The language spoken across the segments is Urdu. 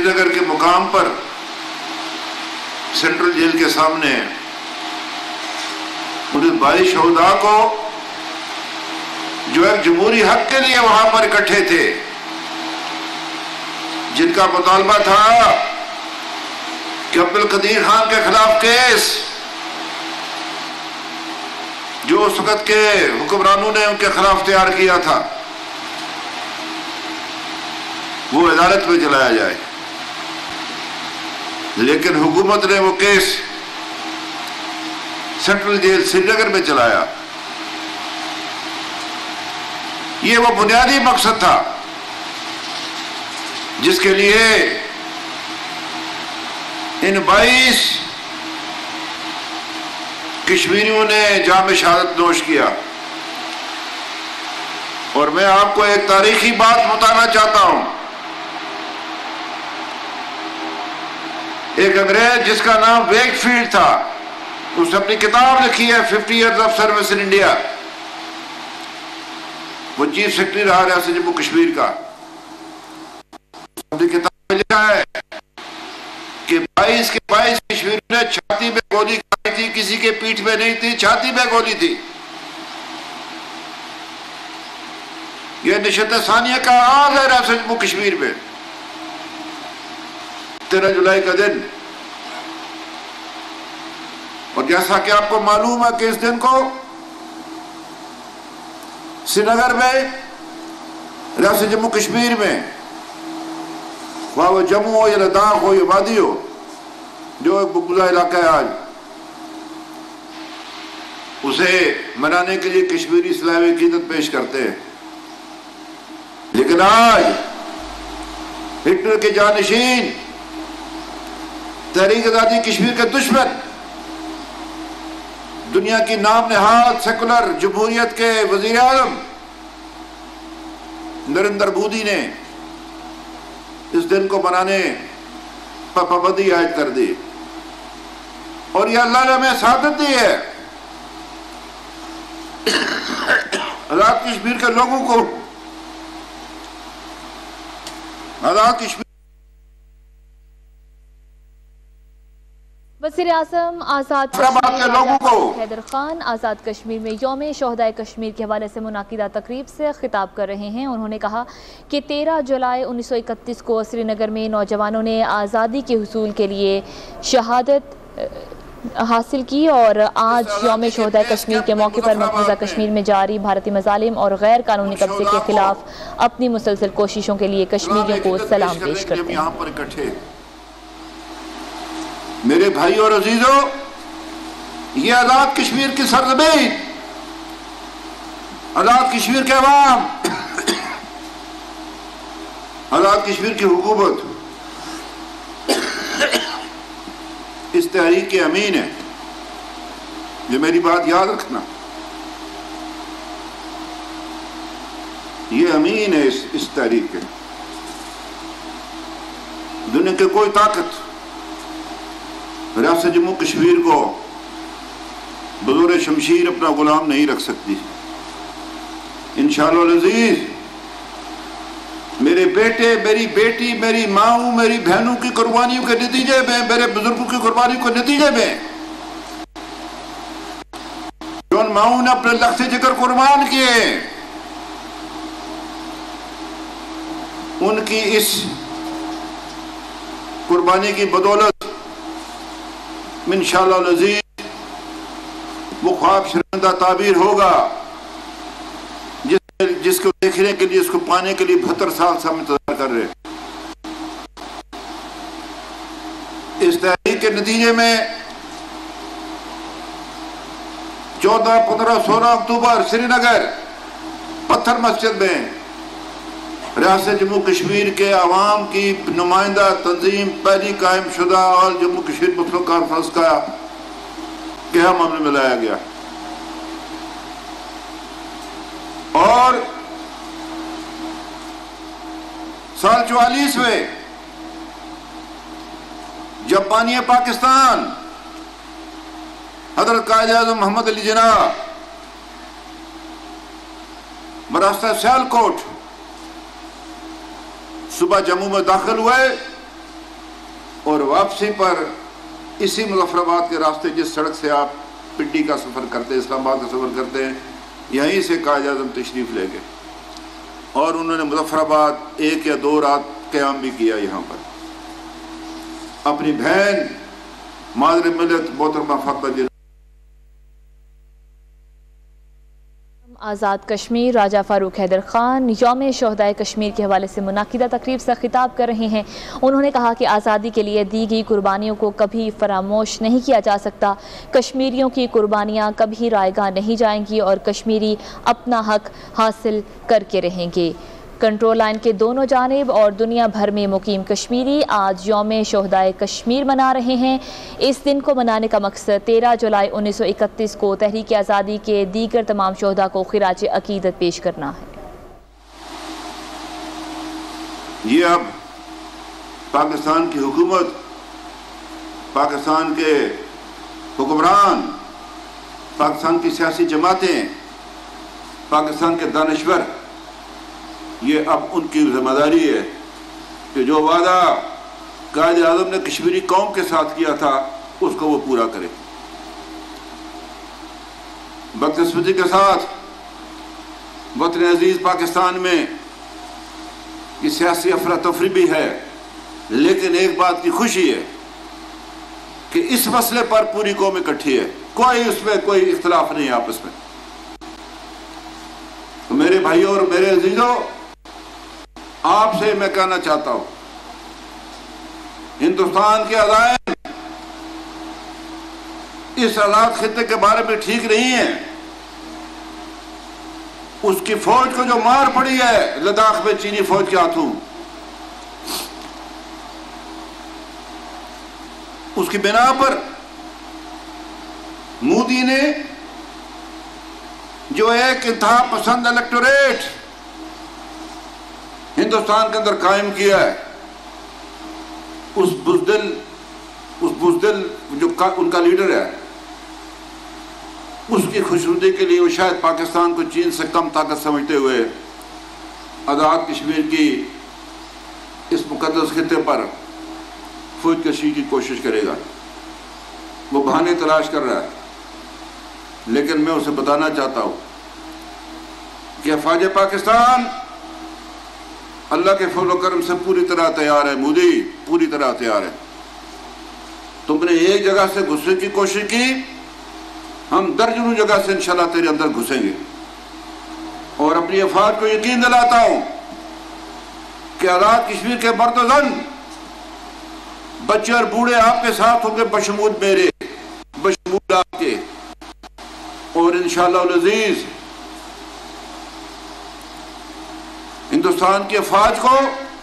نگر کے مقام پر سینٹرل جیل کے سامنے ان 22 شہداء کو جو ایک جمہوری حق کے لیے وہاں پر اکٹھے تھے، جن کا مطالبہ تھا کہ عبدالقدیر خان کے خلاف کیس جو اس وقت کے حکمرانوں نے ان کے خلاف تیار کیا تھا وہ عدالت میں چلایا جائے، لیکن حکومت نے وہ case central jail Srinagar میں چلایا۔ یہ وہ بنیادی مقصد تھا جس کے لیے ان 22 کشمیریوں نے جام شہادت نوش کیا۔ اور میں آپ کو ایک تاریخی بات بتانا چاہتا ہوں۔ ایک انگریز جس کا نام ویک فیلڈ تھا، اس نے اپنی کتاب لکھی ہے 50 Years of Service in India، وہ چیف سیکرٹری رہا ریاست جموں کشمیر کا۔ اپنی کتاب میں لکھا ہے کہ 22 کے 22 کشمیریوں نے چھاتی میں گولی کھائی تھی، کسی کے پیٹھ میں نہیں تھی، چھاتی میں گولی تھی۔ یہ نشست ثانیہ کا آغاز ہے ریاست جموں کشمیر میں، 13 جولائی کا دن۔ اور جیسا کہ آپ کو معلوم ہے کہ اس دن کو سری نگر میں، ریاست جموں کشمیر میں، وہاں وہ جموں ہو یا لداخ ہو یا وادی ہو، جو ایک مقبوضہ علاقہ ہے آج، اسے منانے کے لیے کشمیری اسلامی عقیدت پیش کرتے ہیں۔ لیکن آج ہٹلر کے جانشین، تحریک آزادی کشمیر کے دشمن، دنیا کی نام نہاد سیکولر جمہوریت کے وزیر اعظم نریندر مودی نے اس دن کو منانے پر پابندی عائد کر دی۔ اور یہ اللہ نے ہمیں سعادت دی ہے، آزاد کشمیر کے لوگوں کو آزاد کشمیر وزیر اعظم آزاد کشمیر حیدر خان آزاد کشمیر میں یوم شہدائے کشمیر کے حوالے سے منعقدہ تقریب سے خطاب کر رہے ہیں۔ انہوں نے کہا کہ 13 جولائی 1931 کو سری نگر میں نوجوانوں نے آزادی کے حصول کے لیے شہادت حاصل کی، اور آج یوم شہدائے کشمیر کے موقع پر مقبوضہ کشمیر میں جاری بھارتی مظالم اور غیر قانونی قبضے کے خلاف اپنی مسلسل کوششوں کے لیے کشمیریوں کو سلام پیش کرتے ہیں۔ میرے بھائی اور عزیزوں، یہ آزاد کشمیر کی سرزمین، آزاد کشمیر کے عوام، آزاد کشمیر کی حکومت اس تحریک کے امین ہے۔ یہ میری بات یاد رکھنا، یہ امین ہے اس تحریک کے۔ دنیا کی کوئی طاقت ریاست جموں کشمیر کو بزور شمشیر اپنا غلام نہیں رکھ سکتی۔ انشاءاللہ العزیز، میرے بیٹے، میری بیٹی، میری ماں، میری بہنوں کی قربانیوں کے نتیجے میں، میرے بزرگوں کی قربانیوں کے نتیجے میں، جو ان ماؤں نے اپنے لخت جگر قربان کیے، ان کی اس قربانی کی بدولت انشاءاللہ العزیز وہ خواب شرمندہ تعبیر ہوگا جس کو دیکھنے کے لیے، اس کو پانے کے لیے 72 سال سے ہم انتظار کر رہے ہیں۔ اس تحریک کے نتیجے میں 14، 15، 16 اکتوبر سری نگر پتھر مسجد میں ریاست جموں کشمیر کے عوام کی نمائندہ تنظیم پہلی قائم شدہ آل جموں کشمیر مسلم کانفرنس کا قیام عمل میں لایا گیا، اور سال 44 میں جب بانی پاکستان حضرت قائد اعظم محمد علی جناح براستہ سیالکوٹ صبح جموں میں داخل ہوئے، اور واپسی پر اسی مظفر آباد کے راستے جس سڑک سے آپ پنڈی کا سفر کرتے ہیں، اسلام آباد کا سفر کرتے ہیں، یہیں سے قائد اعظم تشریف لے گئے اور انہوں نے مظفر آباد 1 یا 2 رات قیام بھی کیا یہاں پر۔ اپنی بہن مادر ملت محترمہ فاطمہ جی آزاد کشمیر راجہ فاروق حیدر خان یوم شہدائے کشمیر کے حوالے سے منعقدہ تقریب سے خطاب کر رہے ہیں۔ انہوں نے کہا کہ آزادی کے لیے دی گئی قربانیوں کو کبھی فراموش نہیں کیا جا سکتا، کشمیریوں کی قربانیاں کبھی رائیگاں نہیں جائیں گی اور کشمیری اپنا حق حاصل کر کے رہیں گے۔ کنٹرول لائن کے دونوں جانب اور دنیا بھر میں مقیم کشمیری آج یوم شہدائے کشمیر منا رہے ہیں۔ اس دن کو منانے کا مقصد 13 جولائی 1931 کو تحریک آزادی کے دیگر تمام شہداء کو خراج عقیدت پیش کرنا ہے۔ یہ اب پاکستان کی حکومت، پاکستان کے حکمران، پاکستان کی سیاسی جماعتیں، پاکستان کے دانشور، یہ اب ان کی ذمہ داری ہے کہ جو وعدہ قائد اعظم نے کشمیری قوم کے ساتھ کیا تھا اس کو وہ پورا کرے۔ بدقسمتی کے ساتھ وطن عزیز پاکستان میں یہ سیاسی افراتفری بھی ہے، لیکن ایک بات کی خوشی ہے کہ اس مسئلے پر پوری قوم اکٹھی ہے، کوئی اس میں کوئی اختلاف نہیں آپس میں۔ تو میرے بھائیوں اور میرے عزیزوں، آپ سے میں کہنا چاہتا ہوں، ہندوستان کے عزائم اس آزاد خطے کے بارے میں ٹھیک نہیں ہیں۔ اس کی فوج کو جو مار پڑی ہے لداخ میں چینی فوج کے ہاتھوں، اس کی بنا پر مودی نے جو ایک انتہا پسند الیکٹوریٹ ہندوستان کے اندر قائم کیا ہے، اس بزدل جو ان کا لیڈر ہے، اس کی خوشنودی کے لیے وہ شاید پاکستان کو چین سے کم طاقت سمجھتے ہوئے آزاد کشمیر کی اس مقدس خطے پر فوج کشی کی کوشش کرے گا۔ وہ بہانے تلاش کر رہا ہے، لیکن میں اسے بتانا چاہتا ہوں کہ افواج پاکستان اللہ کے فضل و کرم سے پوری طرح تیار ہے۔ مودی پوری طرح تیار ہے۔ تم نے ایک جگہ سے گھسنے کی کوشش کی، ہم درجنوں جگہ سے انشاءاللہ تیرے اندر گھسیں گے، اور اپنی افواج کو یقین دلاتا ہوں کہ آزاد کشمیر کے مرد و زن، بچے اور بوڑھے آپ کے ساتھ ہوں گے، بشمول میرے، بشمول آپ کے، اور انشاءاللہ العزیز ہندوستان کی افواج کو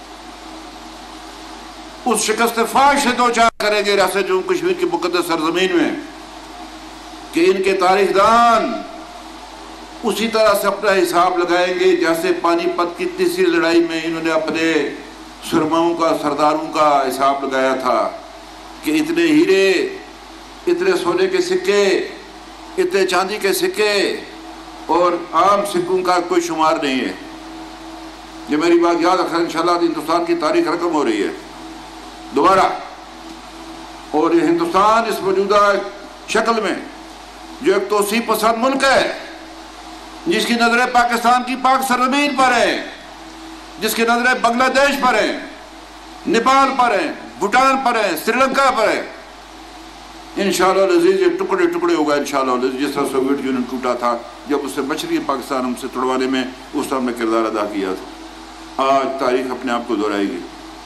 اس شکست فاش سے دوچار کریں گے ریاست جموں کشمیر کی مقدس سرزمین میں کہ ان کے تاریخ دان اسی طرح سے اپنا حساب لگائیں گے جیسے پانی پت کی تیسری لڑائی میں انہوں نے اپنے سرماؤں کا، سرداروں کا حساب لگایا تھا کہ اتنے ہیرے، اتنے سونے کے سکے، اتنے چاندی کے سکے اور عام سکوں کا کوئی شمار نہیں ہے۔ یہ میری بات یاد رکھیں، انشاءاللہ ہندوستان کی تاریخ رقم ہو رہی ہے دوبارہ، اور یہ ہندوستان اس موجودہ شکل میں جو ایک توسیع پسند ملک ہے، جس کی نظریں پاکستان کی پاک سرزمین پر ہیں، جس کی نظریں بنگلہ دیش پر ہیں، نیپال پر ہیں، بھوٹان پر ہیں، سری لنکا پر ہیں، انشاءاللہ العزیز یہ ٹکڑے ٹکڑے ہوگا انشاءاللہ العزیز، جس طرح سوویت یونین ٹوٹا تھا جب اس سے مشرقی پاکستان ہم سے توڑوانے میں اس طرح نے کردار ادا کیا تھا۔ آج تاریخ اپنے آپ کو دہرائے گی۔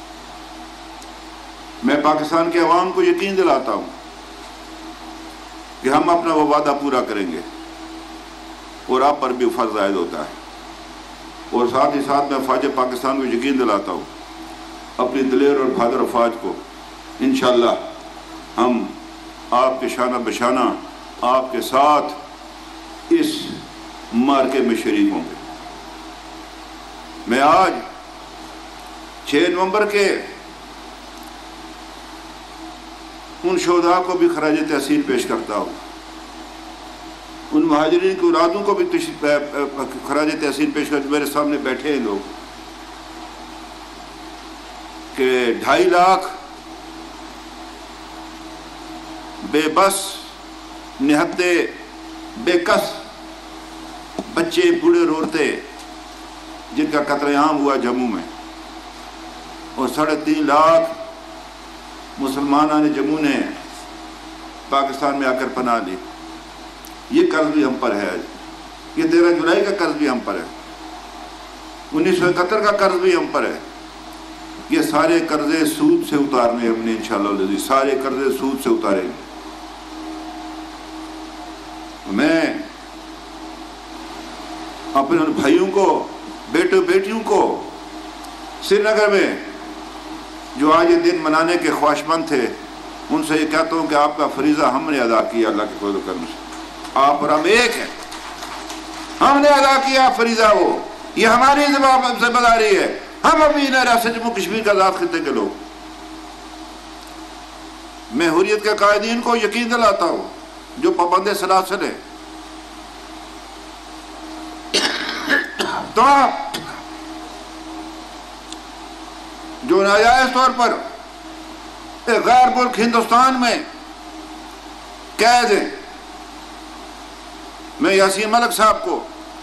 میں پاکستان کے عوام کو یقین دلاتا ہوں کہ ہم اپنا وہ وعدہ پورا کریں گے، اور آپ پر بھی فرض عائد ہوتا ہے، اور ساتھ ہی ساتھ میں افواج پاکستان کو یقین دلاتا ہوں، اپنی دلیر اور بہادر افواج کو، انشاءاللہ ہم آپ کے شانہ بشانہ آپ کے ساتھ اس مارکے میں شریک ہوں گے۔ میں آج 6 نومبر کے ان شہداء کو بھی خراج تحسین پیش کرتا ہوں، ان مہاجرین کی اولادوں کو بھی خراج تحسین پیش کرتا ہوں۔ میرے سامنے بیٹھے ہیں لوگ کہ 2.5 لاکھ بے بس نہتے بے کس بچے بوڑھے روتے جن کا قتل عام ہوا جموں میں، اور 3.5 لاکھ مسلمانوں نے جموں نے پاکستان میں آ کر پناہ لی۔ یہ قرض بھی ہم پر ہے، یہ 13 جولائی کا قرض بھی ہم پر ہے، 1971 کا قرض بھی ہم پر ہے۔ یہ سارے قرضے سود سے اتارنے ہم نے انشاءاللہ، سارے قرضے سود سے اتاریں گے۔ میں اپنے بھائیوں کو، بیٹوں بیٹیوں کو سری نگر میں جو آج یہ دن منانے کے خواہش مند تھے، ان سے یہ کہتا ہوں کہ آپ کا فریضہ ہم نے ادا کیا اللہ کے فضل و کرم سے۔ آپ اور ہم ایک ہیں، ہم نے ادا کیا فریضہ، وہ یہ ہماری ذمہ داری ہے۔ ہم ابھی ریاست جموں کشمیر کا آزاد خطے کے لوگ، میں حریت کے قائدین کو یقین دلاتا ہوں جو پابند سلاسل ہے، تو جو ناجائز طور پر ایک غیر ملک ہندوستان میں قید ہیں، میں یاسین ملک صاحب کو،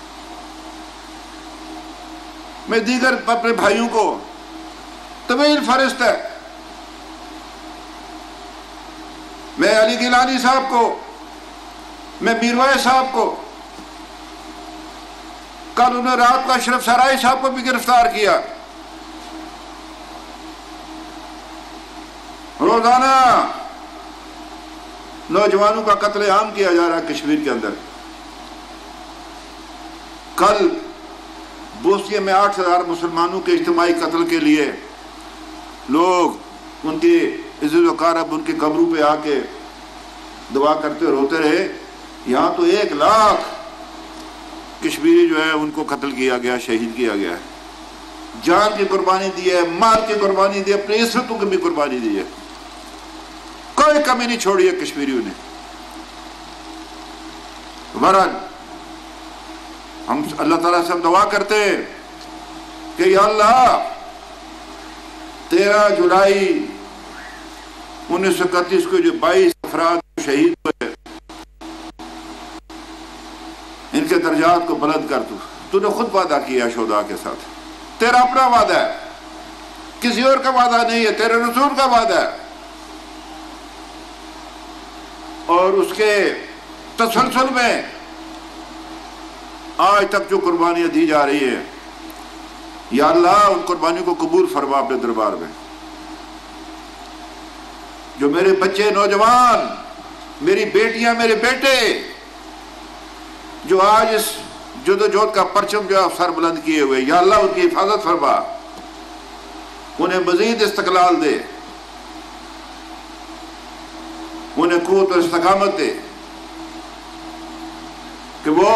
میں دیگر اپنے بھائیوں کو طویل فہرست ہے، میں علی گیلانی صاحب کو، میں میروائے صاحب کو، کل انہوں نے رات کو اشرف سرائی صاحب کو بھی گرفتار کیا۔ روزانہ نوجوانوں کا قتل عام کیا جا رہا ہے کشمیر کے اندر۔ کل بوسنیا میں 8,000 مسلمانوں کے اجتماعی قتل کے لیے لوگ ان کی عزت وقارب ان کی قبروں پہ آ کے دعا کرتے روتے رہے۔ یہاں تو 1 لاکھ کشمیری جو ہے ان کو قتل کیا گیا، شہید کیا گیا ہے، جان کی قربانی دی ہے، مال کی قربانی دی ہے، اپنی عزتوں کی بھی قربانی دی ہے، کوئی کمی نہیں چھوڑی ہے کشمیریوں نے۔ بہرحال ہم اللہ تعالیٰ سے دعا کرتے ہیں کہ یا اللہ 13 جولائی 1931 کو جو 22 افراد شہید ہوئے، ان کے درجات کو بلند کر۔ تو نے خود وعدہ کیا شہداء کے ساتھ، تیرا اپنا وعدہ ہے، کسی اور کا وعدہ نہیں ہے، تیرے رسول کا وعدہ ہے، اور اس کے تسلسل میں آج تک جو قربانیاں دی جا رہی ہیں، یا اللہ ان قربانیوں کو قبول فرما اپنے دربار میں۔ جو میرے بچے نوجوان، میری بیٹیاں، میرے بیٹے جو آج اس جدوجہد کا پرچم جو ہے سر بلند کیے ہوئے، یا اللہ ان کی حفاظت فرما، انہیں مزید استقلال دے، انہیں قوت اور استقامت دے کہ وہ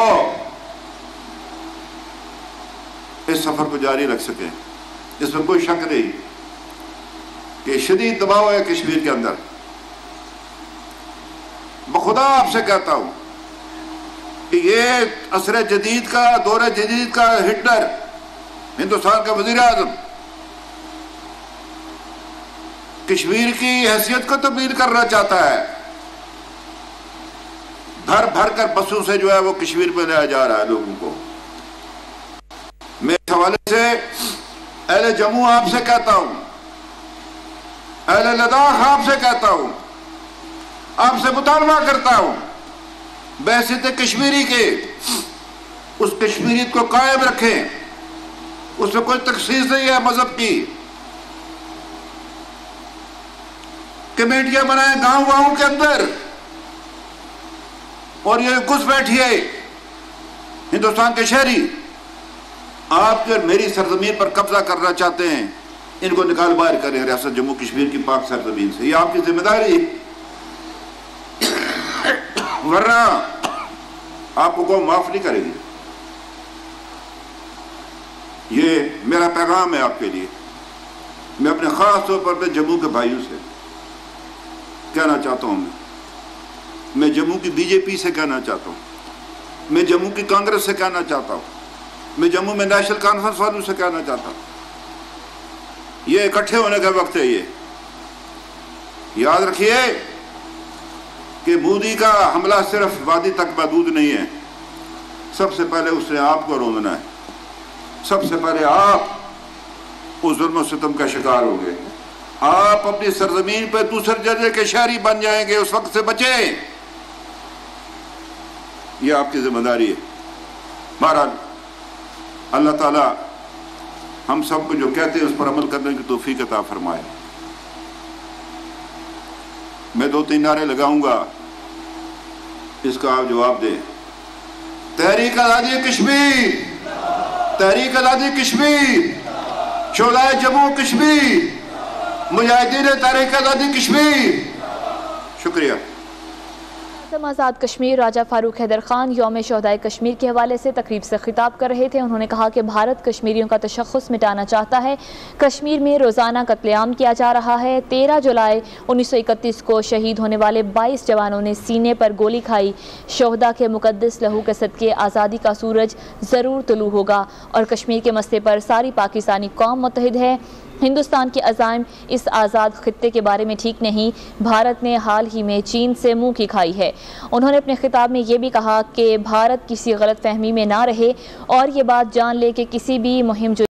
اس سفر کو جاری رکھ سکیں۔ اس میں کوئی شک نہیں کہ شدید دباؤ ہے کشمیر کے اندر۔ بخدا آپ سے کہتا ہوں کہ یہ عصر جدید کا، دور جدید کا ہٹلر، ہندوستان کا وزیر اعظم، کشمیر کی حیثیت کو تبدیل کرنا چاہتا ہے۔ بھر بھر کر بسوں سے جو ہے وہ کشمیر میں لایا جا رہا ہے لوگوں کو۔ میں اس حوالے سے اہل جموں آپ سے کہتا ہوں، اہل لداخ آپ سے کہتا ہوں، آپ سے مطالبہ کرتا ہوں، بحثیت کشمیری کے اس کشمیریت کو قائم رکھیں۔ اس میں کوئی تخصیص نہیں ہے مذہب کی۔ کمیٹیاں بنائیں گاؤں کے اندر، اور یہ گھس بیٹھیے ہندوستان کے شہری آپ کے میری سرزمین پر قبضہ کرنا چاہتے ہیں، ان کو نکال باہر کریں ریاست جموں کشمیر کی پاک سرزمین سے۔ یہ آپ کی ذمہ داری ہے، ورنہ آپ کو قوم معاف نہیں کرے گی۔ یہ میرا پیغام ہے آپ کے لیے۔ میں اپنے خاص طور پر اپنے جموں کے بھائیوں سے کہنا چاہتا ہوں، میں جموں کی BJP سے کہنا چاہتا ہوں، میں جموں کی کانگریس سے کہنا چاہتا ہوں، میں جموں میں نیشنل کانفرنس والوں سے کہنا چاہتا ہوں، یہ اکٹھے ہونے کا وقت ہے۔ یہ یاد رکھیے کہ مودی کا حملہ صرف وادی تک محدود نہیں ہے. سب سے پہلے اس نے آپ کو روندنا ہے. سب سے پہلے آپ اس ظلم و ستم کا شکار ہو گئے. آپ اپنی سرزمین پہ دوسرے درجے کے شہری بن جائیں گے. اس وقت سے بچیں. یہ آپ کی ذمہ داری ہے. بہرحال اللہ تعالیٰ ہم سب کو جو کہتے ہیں اس پر عمل کرنے کی توفیق عطا فرمائے. میں 2-3 نعرے لگاؤں گا, اس کا آپ جواب دیں. تحریک آزادی کشمیر, تحریک آزادی کشمیر, شعلہ جموں کشمیر, مجاہدین تحریک آزادی کشمیر. شکریہ. آزاد کشمیر راجہ فاروق حیدر خان یوم شہدائے کشمیر کے حوالے سے تقریب سے خطاب کر رہے تھے. انہوں نے کہا کہ بھارت کشمیریوں کا تشخص مٹانا چاہتا ہے. کشمیر میں روزانہ قتل عام کیا جا رہا ہے. 13 جولائی 1931 کو شہید ہونے والے 22 جوانوں نے سینے پر گولی کھائی. شہداء کے مقدس لہو کے صدقے آزادی کا سورج ضرور طلوع ہوگا اور کشمیر کے مسئلے پر ساری پاکستانی قوم متحد ہے. ہندوستان کے عزائم اس آزاد خطے کے بارے میں ٹھیک نہیں. بھارت نے حال ہی میں چین سے منہ کی کھائی ہے. انہوں نے اپنے خطاب میں یہ بھی کہا کہ بھارت کسی غلط فہمی میں نہ رہے اور یہ بات جان لے کہ کسی بھی مہم جو